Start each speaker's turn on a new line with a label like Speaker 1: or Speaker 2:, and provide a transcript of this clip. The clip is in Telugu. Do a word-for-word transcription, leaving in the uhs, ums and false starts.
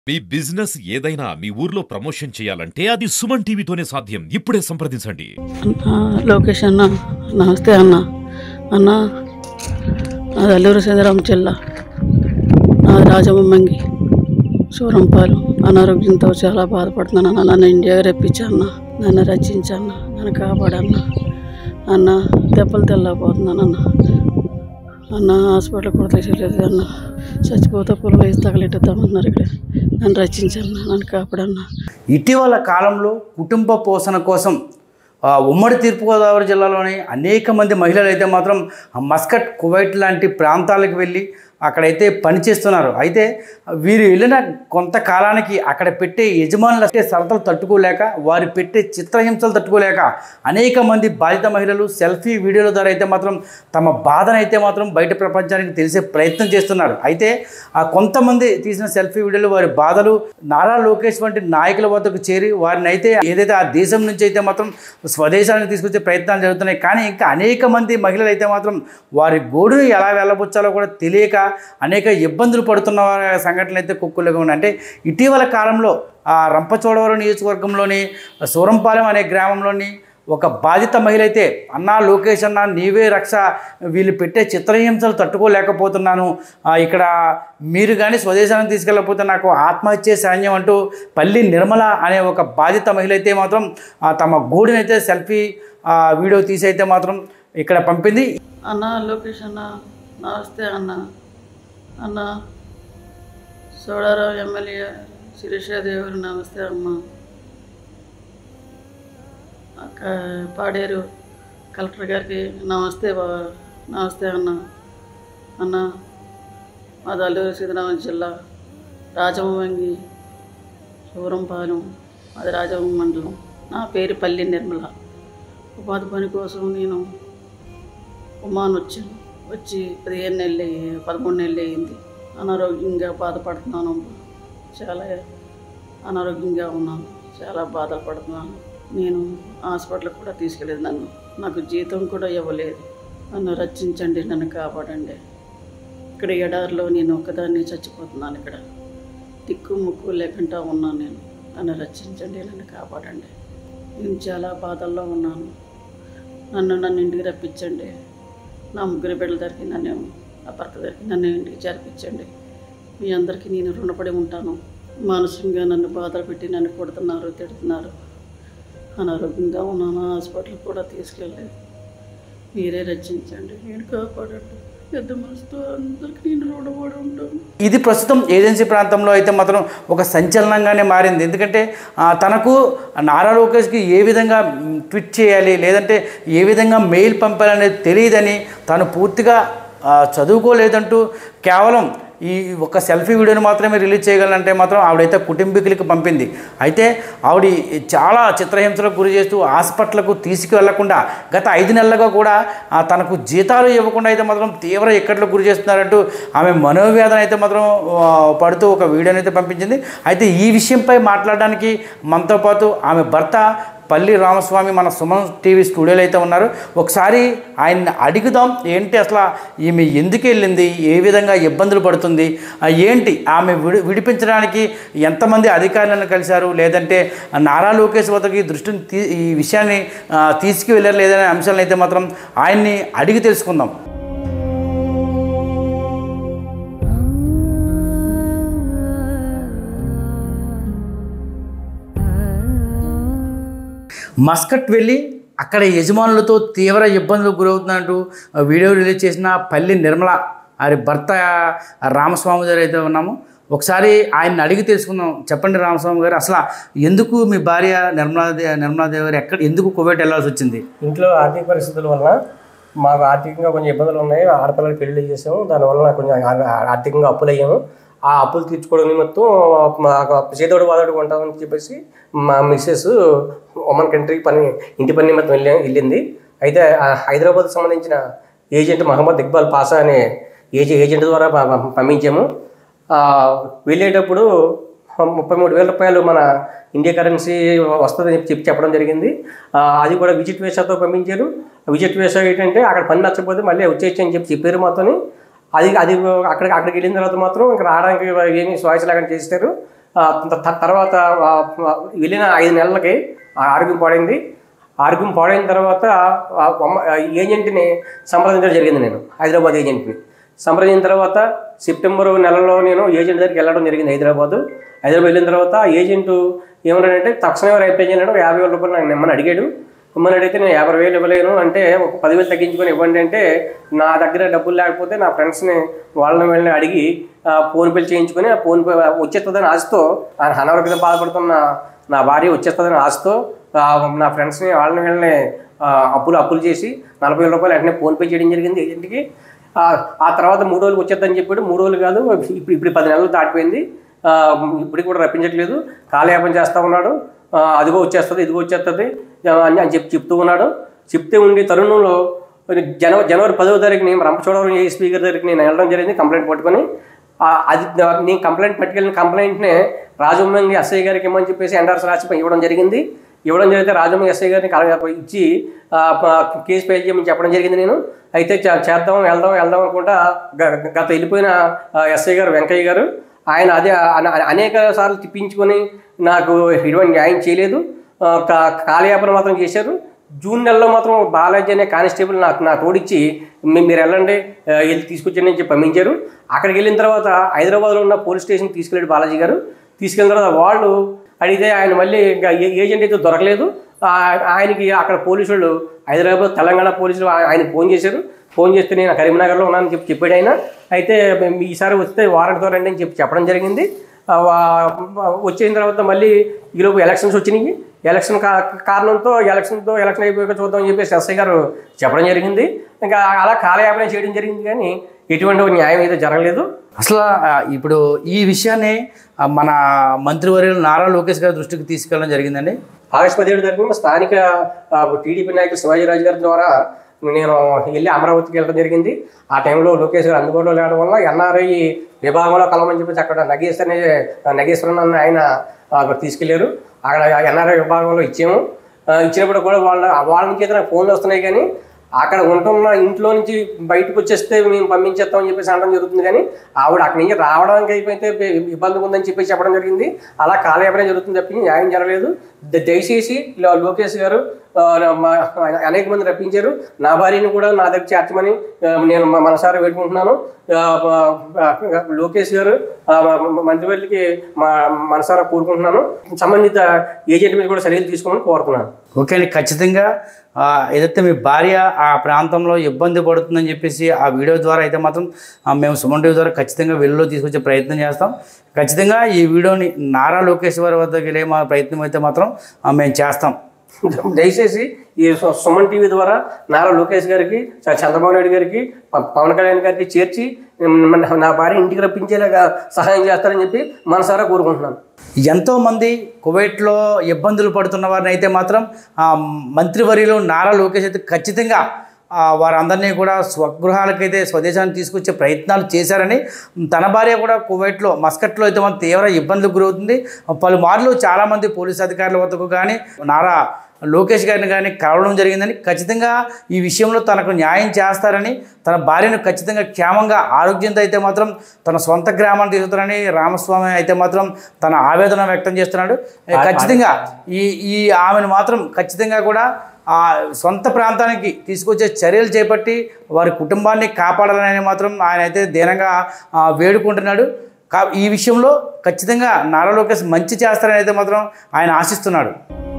Speaker 1: మీ బిజినెస్ ఏదైనా మీ ఊర్లో ప్రమోషన్ చేయాలంటే అది సుమన్ టీవీతోనే సాధ్యం. ఇప్పుడే సంప్రదించండి.
Speaker 2: లోకేష్ అన్న, నమస్తే అన్న. అన్న నాది అల్లూరు సీతారాం జిల్లా, నాది రాజమమ్మంగి సూరంపాలు. అనారోగ్యంతో చాలా బాధపడుతున్నాను అన్న. నన్ను ఇండియాగా రప్పించన్న, నన్ను రచించన్న, నన్ను కాపాడన్న. అన్న దెబ్బలు తెల్లకపోతున్నాను అన్న. అన్న హాస్పిటల్ కూడా తీసుకెళ్ళలేదు అన్న. చచ్చిపోతే పుల్ల వేసి తగలెట్టుతామన్నారు. ఇక్కడ నన్ను రచించన్న, నన్ను కాపాడన్న.
Speaker 3: ఇటీవల కాలంలో కుటుంబ పోషణ కోసం ఉమ్మడి తూర్పుగోదావరి జిల్లాలోని అనేక మంది మహిళలు అయితే మాత్రం మస్కట్, కువైట్ లాంటి ప్రాంతాలకు వెళ్ళి అక్కడైతే పనిచేస్తున్నారు. అయితే వీరు వెళ్ళిన కొంతకాలానికి అక్కడ పెట్టే యజమానులు అంటే సరతలు తట్టుకోలేక, వారు పెట్టే చిత్రహింసలు తట్టుకోలేక అనేక మంది బాధిత మహిళలు సెల్ఫీ వీడియోల ద్వారా అయితే మాత్రం తమ బాధను అయితే మాత్రం బయట ప్రపంచానికి తెలిసే ప్రయత్నం చేస్తున్నారు. అయితే ఆ కొంతమంది తీసిన సెల్ఫీ వీడియోలు వారి బాధలు నారా లోకేష్ వంటి నాయకుల వద్దకు చేరి వారిని అయితే ఏదైతే ఆ దేశం నుంచి అయితే మాత్రం స్వదేశానికి తీసుకొచ్చే ప్రయత్నాలు జరుగుతున్నాయి. కానీ ఇంకా అనేక మంది మహిళలు అయితే మాత్రం వారి గోడును ఎలా వెళ్ళబుచ్చాలో కూడా తెలియక అనేక ఇబ్బందులు పడుతున్న సంఘటనలు అయితే కుక్కులుగా ఉన్నాయి. అంటే ఇటీవల కాలంలో ఆ రంపచోడవరం నియోజకవర్గంలోని సూరంపాలెం అనే గ్రామంలోని ఒక బాధిత మహిళ అయితే, అన్నా లోకేష్ అన్న నీవే రక్ష, వీళ్ళు పెట్టే చిత్రహింసలు తట్టుకోలేకపోతున్నాను, ఇక్కడ మీరు కానీ స్వదేశానికి తీసుకెళ్ళకపోతే నాకు ఆత్మహత్య సైన్యం అంటూ పల్లి నిర్మల అనే ఒక బాధిత మహిళ అయితే మాత్రం తమ గూడినైతే సెల్ఫీ వీడియో తీసి అయితే మాత్రం ఇక్కడ పంపింది.
Speaker 2: అన్న లోకేష్ అన్న, నమస్తే అన్న. అన్న సోడారావు ఎమ్మెల్యే శిరీషాదేవి, నమస్తే అమ్మ. అక్క పాడేరు కలెక్టర్ గారికి నమస్తే బాబా, నమస్తే అన్న. అన్న మాది అల్లూరు సీతారాం జిల్లా, రాజమవంగి సూరంపాలెం, అది రాజమవంగి మండలం. నా పేరు పల్లి నిర్మల. ఉపాధి పని కోసం నేను ఉమాన్ వచ్చాను. వచ్చి పదిహేను నెలలు పదమూడు నెలలు అయింది. అనారోగ్యంగా బాధపడుతున్నాను, చాలా అనారోగ్యంగా ఉన్నాను, చాలా బాధలు పడుతున్నాను. నేను హాస్పిటల్కి కూడా తీసుకెళ్ళేది. నన్ను నాకు జీతం కూడా ఇవ్వలేదు. నన్ను రక్షించండి, నన్ను కాపాడండి. ఇక్కడ ఎడారిలో నేను ఒక్కదాన్ని చచ్చిపోతున్నాను. ఇక్కడ దిక్కు ముక్కు లేకుండా ఉన్నాను నేను. నన్ను రక్షించండి, నన్ను కాపాడండి. నేను చాలా బాధల్లో ఉన్నాను. నన్ను నన్ను ఇంటికి రప్పించండి. నా ముగ్గురు బిడ్డల దగ్గరికి, నన్ను నా భర్త దగ్గరికి నన్ను ఇంటికి చేర్పించండి. మీ అందరికీ నేను రుణపడి ఉంటాను. మానసికంగా నన్ను బాధలు పెట్టి నన్ను కొడుతున్నారు, తిడుతున్నారు. అనారోగ్యంగా ఉన్నాను, హాస్పిటల్ కూడా తీసుకెళ్ళలేదు. మీరే రక్షించండి, నేను కాపాడండి. పెద్ద మనసుతో అందరికీ నేను రుణపడి ఉంటాను.
Speaker 3: ఇది ప్రస్తుతం ఏజెన్సీ ప్రాంతంలో అయితే మాత్రం ఒక సంచలనంగానే మారింది. ఎందుకంటే తనకు నారా లోకేష్కి ఏ విధంగా ట్వీట్ చేయాలి, లేదంటే ఏ విధంగా మెయిల్ పంపాలనేది తెలియదని, తను పూర్తిగా చదువుకోలేదంటూ కేవలం ఈ ఒక సెల్ఫీ వీడియోని మాత్రమే రిలీజ్ చేయగలంటే మాత్రం ఆవిడైతే కుటుంబీకులకి పంపింది. అయితే ఆవిడ చాలా చిత్రహింసలకు గురి చేస్తూ హాస్పిటల్కు తీసుకువెళ్లకుండా గత ఐదు నెలలుగా కూడా తనకు జీతాలు ఇవ్వకుండా అయితే మాత్రం తీవ్ర ఇక్కట్లకు గురి చేస్తున్నారంటూ ఆమె మనోవేదన అయితే మాత్రం పడుతూ ఒక వీడియోని అయితే పంపించింది. అయితే ఈ విషయంపై మాట్లాడడానికి మనతో పాటు ఆమె భర్త పల్లి రామస్వామి మన సుమన్ టీవీ స్టూడియోలో అయితే ఉన్నారు. ఒకసారి ఆయన్ని అడుగుదాం, ఏంటి అసలు ఈమె ఎందుకు వెళ్ళింది, ఏ విధంగా ఇబ్బందులు పడుతుంది, ఏంటి ఆమె విడి విడిపించడానికి ఎంతమంది అధికారులను కలిశారు, లేదంటే నారా లోకేష్ వద్దకు దృష్టిని తీ ఈ విషయాన్ని తీసుకువెళ్ళారు లేదనే అంశాలను అయితే మాత్రం ఆయన్ని అడిగి తెలుసుకుందాం. మస్కట్ వెళ్ళి అక్కడ యజమానులతో తీవ్ర ఇబ్బందులకు గురవుతున్నట్టు వీడియో రిలీజ్ చేసిన పల్లి నిర్మల వారి భర్త రామస్వామి గారు అయితే ఉన్నాము. ఒకసారి ఆయన్ని అడిగి తెలుసుకుందాం. చెప్పండి రామస్వామి గారు, అసలు ఎందుకు మీ భార్య నిర్మలాదే నిర్మలాదేవి గారు ఎక్కడ ఎందుకు కువైట్ వెళ్ళాల్సి వచ్చింది?
Speaker 4: ఇంట్లో ఆర్థిక పరిస్థితుల వల్ల మాకు ఆర్థికంగా కొంచెం ఇబ్బందులు ఉన్నాయి. ఆడపిల్లలు పెళ్లి చేసాము, దానివల్ల కొంచెం ఆర్థికంగా అప్పులు అయ్యాము. ఆ అప్పులు తీర్చుకోవడం నిమిత్తం మాకు చేదోడు వాదోడు ఉంటామని చెప్పేసి మా మిస్సెస్ ఒమన్ కంట్రీకి పని ఇంటి పని నిమిత్తం వెళ్ళి వెళ్ళింది. అయితే హైదరాబాద్కి సంబంధించిన ఏజెంట్ మహమ్మద్ ఇక్బాల్ పాసా అనే ఏజె ఏజెంట్ ద్వారా పంపించాము. వెళ్ళేటప్పుడు ముప్పై మూడు వేల రూపాయలు మన ఇండియా కరెన్సీ వస్తుందని చెప్పి చెప్పడం జరిగింది. అది కూడా విజిట్ వీసాతో పంపించారు. విజిట్ వీసా ఏంటంటే అక్కడ పని నచ్చకపోతే మళ్ళీ వచ్చేయచ్చు అని చెప్పి చెప్పారు మాతోని. అది అది అక్కడికి అక్కడికి వెళ్ళిన తర్వాత మాత్రం ఇంకా రావడానికి ఏమి స్వాయిస్ లాగా చేస్తారు. తర్వాత వెళ్ళిన ఐదు నెలలకి ఆరోగ్యం పాడైంది. ఆరోగ్యం పాడైన తర్వాత ఏజెంట్ని సంప్రదించడం జరిగింది. నేను హైదరాబాద్ ఏజెంట్ని సంప్రదించిన తర్వాత సెప్టెంబర్ నెలలో నేను ఏజెంట్ దగ్గరికి వెళ్ళడం జరిగింది హైదరాబాదు. హైదరాబాద్ వెళ్ళిన తర్వాత ఏజెంటు ఏమన్నాడంటే తక్షణమే రైట్ చేయడం యాభై వేల రూపాయలు నాకు నిమ్మని అడిగాడు. నిమ్మని అడిగితే నేను యాభై వేలు ఇవ్వలేను అంటే ఒక పదివేలు తగ్గించుకొని ఇవ్వండి అంటే నా దగ్గర డబ్బులు లేకపోతే నా ఫ్రెండ్స్ని వాళ్ళని వెళ్ళి అడిగి ఫోన్పేలు చేయించుకొని ఆ ఫోన్పే వచ్చేస్తుందని ఆశతో అనారోగ్యంతో బాధపడుతున్న నా భార్య వచ్చేస్తుందని ఆశతో నా ఫ్రెండ్స్ని వాళ్ళని వెళ్ళని అప్పులు అప్పులు చేసి నలభై వేల రూపాయలు వెంటనే ఫోన్పే చేయడం జరిగింది ఏజెంట్కి. ఆ తర్వాత మూడు రోజులకు వచ్చేద్దని చెప్పాడు. మూడు రోజులు కాదు, ఇప్పుడు ఇప్పుడు పది నెలలు దాటిపోయింది. ఇప్పటికి కూడా రప్పించట్లేదు. కాలయాపన చేస్తూ ఉన్నాడు. అదిగో వచ్చేస్తుంది ఇదిగో వచ్చేస్తుంది అని చెప్పి చెప్తూ ఉన్నాడు. చెప్తే ఉండి తరుణంలో జనవరి జనవరి పదవ తారీఖు నేను రంపచోడవరం ఏ స్పీకర్ దగ్గరికి నేను వెళ్ళడం జరిగింది కంప్లైంట్ పట్టుకొని. అది నేను కంప్లైంట్ పట్టుకెళ్ళిన కంప్లైంట్నే రాజమండ్రి ఎస్ఐ గారికి ఇమ్మని చెప్పేసి ఎన్ఆర్ఎస్ రాసి ఇవ్వడం జరిగింది. ఇవ్వడం జరిగితే రాజమండ్రి ఎస్ఐ గారిని ఇచ్చి కేసు ఫైల్ చేయమని చెప్పడం జరిగింది. నేను అయితే చేద్దాం వెళ్దాం వెళ్దాం అనుకుంటా గత వెళ్ళిపోయిన ఎస్ఐ గారు వెంకయ్య గారు ఆయన అదే అనేక సార్లు తిప్పించుకొని నాకు ఎటువంటి న్యాయం చేయలేదు. కాలయాపన మాత్రం చేశారు. జూన్ నెలలో మాత్రం బాలాజీ అనే కానిస్టేబుల్ నాకు నా తోడిచ్చి మీరు వెళ్ళండి వెళ్ళి తీసుకొచ్చండి అని చెప్పి పంపించారు. అక్కడికి వెళ్ళిన తర్వాత హైదరాబాద్లో ఉన్న పోలీస్ స్టేషన్కి తీసుకెళ్ళాడు బాలాజీ గారు. తీసుకెళ్ళిన తర్వాత వాళ్ళు అడిగితే ఆయన మళ్ళీ ఇంకా ఏజెంట్ అయితే దొరకలేదు. ఆయనకి అక్కడ పోలీసు వాళ్ళు హైదరాబాద్ తెలంగాణ పోలీసులు ఆయనకు ఫోన్ చేశారు. ఫోన్ చేస్తే నేను కరీంనగర్లో ఉన్నానని చెప్పి చెప్పాడు ఆయన. అయితే ఈసారి వస్తే వారెంట్తో రండి అని చెప్పి చెప్పడం జరిగింది. వచ్చిన తర్వాత మళ్ళీ ఈలోపు ఎలక్షన్స్ వచ్చినాయి. ఎలక్షన్ కారణంతో ఎలక్షన్తో ఎలక్షన్ అయిపోయాక చూద్దామని చెప్పేసి ఎస్ఐ గారు చెప్పడం జరిగింది. ఇంకా అలా కాలయాపన చేయడం జరిగింది కానీ ఎటువంటి న్యాయం అయితే జరగలేదు.
Speaker 3: అసలు ఇప్పుడు ఈ విషయాన్ని మన మంత్రివర్యులు నారా లోకేష్ గారి దృష్టికి తీసుకెళ్ళడం జరిగిందండి.
Speaker 4: ఆగస్టు పదిహేడు తారీఖున స్థానిక టీడీపీ నాయకులు శివాజీరాజు గారి ద్వారా నేను వెళ్ళి అమరావతికి వెళ్ళడం జరిగింది. ఆ టైంలో లోకేష్ గారు అందుబాటులో లేవడం వల్ల ఎన్ఆర్ఐ విభాగంలో కలవమని చెప్పేసి అక్కడ నగేశ్వర్ నగేశ్వరన్ అన్న ఆయన తీసుకెళ్లారు. అక్కడ ఎన్ఆర్ఐ విభాగంలో ఇచ్చాము. ఇచ్చినప్పుడు కూడా వాళ్ళ వాళ్ళ నుంచి అయితే నాకు ఫోన్లు వస్తున్నాయి కానీ అక్కడ ఉంటున్న ఇంట్లో నుంచి బయటకు వచ్చేస్తే మేము పంపించేస్తామని చెప్పేసి అనడం జరుగుతుంది. కానీ ఆవిడ అక్కడి నుంచి రావడానికి అయిపోతే ఇబ్బంది ఉందని చెప్పేసి చెప్పడం జరిగింది. అలా కాలయాపన జరుగుతుంది తప్పి న్యాయం జరగలేదు. దయచేసి లోకేష్ గారు అనేక మంది రప్పించారు. నా భార్యను కూడా నా దగ్గర చేర్చమని నేను మనసారా వేడుకుంటున్నాను. లోకేష్ గారు మంత్రివర్యులకి మా మనసారా కోరుకుంటున్నాను. సంబంధిత ఏజెంట్ మీద కూడా చర్యలు తీసుకోమని కోరుతున్నాను.
Speaker 3: ఓకే అండి, ఖచ్చితంగా ఏదైతే మీ భార్య ఆ ప్రాంతంలో ఇబ్బంది పడుతుందని చెప్పేసి ఆ వీడియో ద్వారా అయితే మాత్రం మేము సుమన్ టీవీ ద్వారా ఖచ్చితంగా వెలుగులో తీసుకొచ్చే ప్రయత్నం చేస్తాం. ఖచ్చితంగా ఈ వీడియోని నారా లోకేష్ గారి వద్దకు వెళ్ళే మా ప్రయత్నం అయితే మాత్రం మేము చేస్తాం.
Speaker 4: దయచేసి ఈ సుమన్ టీవీ ద్వారా నారా లోకేష్ గారికి, చంద్రబాబు నాయుడు గారికి, పవన్ కళ్యాణ్ గారికి చేర్చి నా భార్య ఇంటికి రప్పించేలాగా సహాయం చేస్తారని చెప్పి మనసారా కోరుకుంటున్నాను.
Speaker 3: ఎంతోమంది కువైట్లో ఇబ్బందులు పడుతున్న వారిని అయితే మాత్రం మంత్రివర్యులు నారా లోకేష్ అయితే ఖచ్చితంగా వారందరినీ కూడా స్వగృహాలకైతే స్వదేశానికి తీసుకొచ్చే ప్రయత్నాలు చేశారని, తన భార్య కూడా కువైట్లో మస్కట్లో అయితే మన తీవ్ర ఇబ్బందులకు గురవుతుంది. పలుమార్లు చాలామంది పోలీసు అధికారుల వద్దకు కానీ నారా లోకేష్ గారిని కానీ కలవడం జరిగిందని, ఖచ్చితంగా ఈ విషయంలో తనకు న్యాయం చేస్తారని, తన భార్యను ఖచ్చితంగా క్షేమంగా ఆరోగ్యంతో అయితే మాత్రం తన సొంత గ్రామాన్ని తీసుకుతారని రామస్వామి అయితే మాత్రం తన ఆవేదన వ్యక్తం చేస్తున్నాడు. ఖచ్చితంగా ఈ ఈ ఆమెను మాత్రం ఖచ్చితంగా కూడా ఆ సొంత ప్రాంతానికి తీసుకొచ్చే చర్యలు చేపట్టి వారి కుటుంబాన్ని కాపాడాలని మాత్రం ఆయన అయితే దీనంగా వేడుకుంటున్నాడు. కా ఈ విషయంలో ఖచ్చితంగా నారా లోకేష్ మంచి చేస్తారని అయితే మాత్రం ఆయన ఆశిస్తున్నాడు.